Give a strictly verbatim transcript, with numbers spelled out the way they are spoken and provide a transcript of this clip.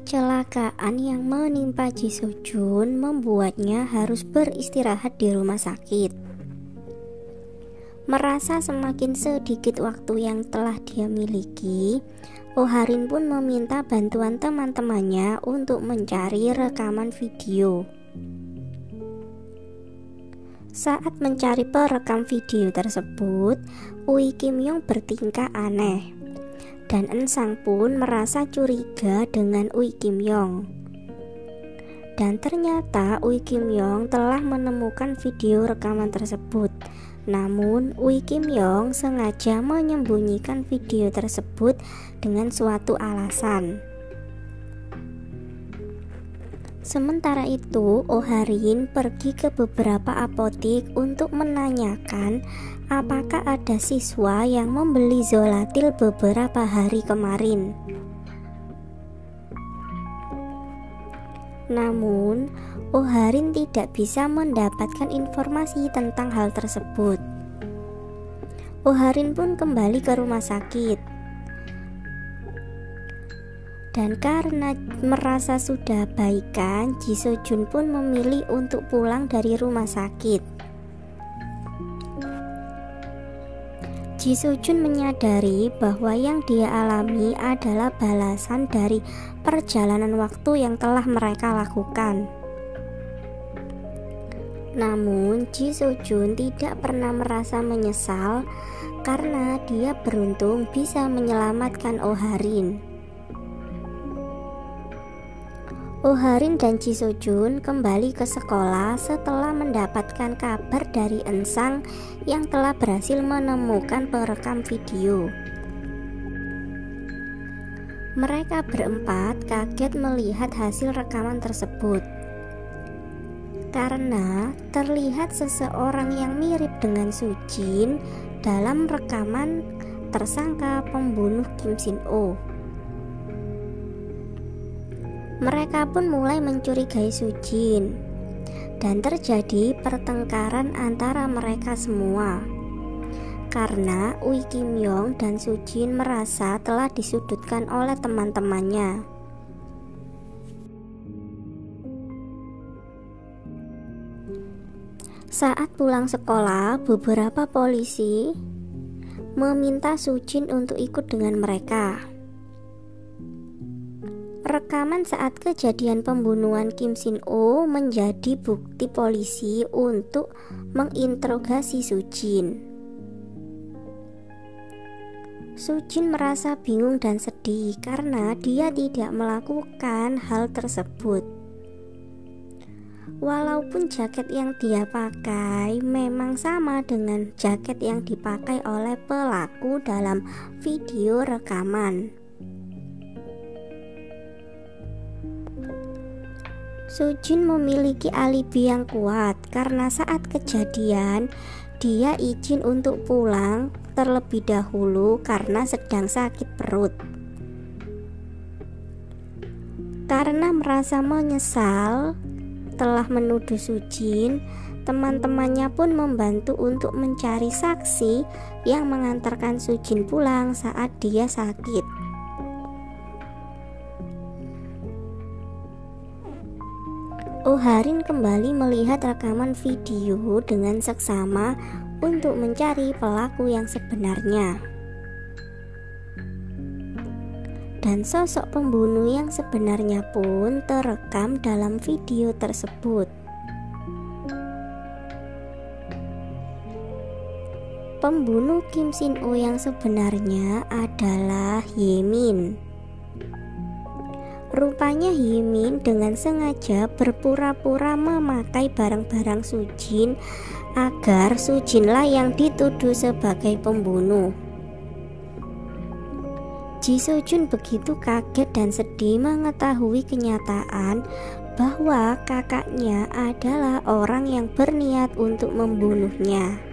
Kecelakaan yang menimpa Ji Soo-jun membuatnya harus beristirahat di rumah sakit. Merasa semakin sedikit waktu yang telah dia miliki, Oh Ha-rin pun meminta bantuan teman-temannya untuk mencari rekaman video. Saat mencari perekam video tersebut, Ui Kim Yong bertingkah aneh, dan Eun-sang pun merasa curiga dengan Ui Kim Yong. Dan ternyata Ui Kim Yong telah menemukan video rekaman tersebut. Namun Ui Kim Yong sengaja menyembunyikan video tersebut dengan suatu alasan. Sementara itu, Oh Ha-rin pergi ke beberapa apotik untuk menanyakan apakah ada siswa yang membeli Zolatil beberapa hari kemarin. Namun, Oh Ha-rin tidak bisa mendapatkan informasi tentang hal tersebut. Oh Ha-rin pun kembali ke rumah sakit. Dan karena merasa sudah baikan, Ji Soo-jun pun memilih untuk pulang dari rumah sakit. Ji Soo-jun menyadari bahwa yang dia alami adalah balasan dari perjalanan waktu yang telah mereka lakukan. Namun Ji Soo-jun tidak pernah merasa menyesal karena dia beruntung bisa menyelamatkan Oh Ha-rin. Oh Ha-rin dan Ji Soo-jun kembali ke sekolah setelah mendapatkan kabar dari Eun-sang yang telah berhasil menemukan perekam video. Mereka berempat kaget melihat hasil rekaman tersebut, karena terlihat seseorang yang mirip dengan Soo-jin dalam rekaman tersangka pembunuh Kim Shin-oh. Mereka pun mulai mencurigai Soo-jin, dan terjadi pertengkaran antara mereka semua karena Ui Kim Yong dan Soo-jin merasa telah disudutkan oleh teman-temannya. Saat pulang sekolah, beberapa polisi meminta Soo-jin untuk ikut dengan mereka. Rekaman saat kejadian pembunuhan Kim Shin-oh menjadi bukti polisi untuk menginterogasi Soo-jin. Soo-jin merasa bingung dan sedih karena dia tidak melakukan hal tersebut. Walaupun jaket yang dia pakai memang sama dengan jaket yang dipakai oleh pelaku dalam video rekaman. Soo-jin memiliki alibi yang kuat karena saat kejadian dia izin untuk pulang terlebih dahulu karena sedang sakit perut. Karena merasa menyesal telah menuduh Soo-jin, teman-temannya pun membantu untuk mencari saksi yang mengantarkan Soo-jin pulang saat dia sakit. Oh Ha-rin kembali melihat rekaman video dengan seksama untuk mencari pelaku yang sebenarnya. Dan sosok pembunuh yang sebenarnya pun terekam dalam video tersebut. Pembunuh Kim Shin-oh yang sebenarnya adalah Ye Min. Rupanya Ye Min dengan sengaja berpura-pura memakai barang-barang Soo-jin agar Soo-jinlah yang dituduh sebagai pembunuh. Ji Soo-jun begitu kaget dan sedih mengetahui kenyataan bahwa kakaknya adalah orang yang berniat untuk membunuhnya.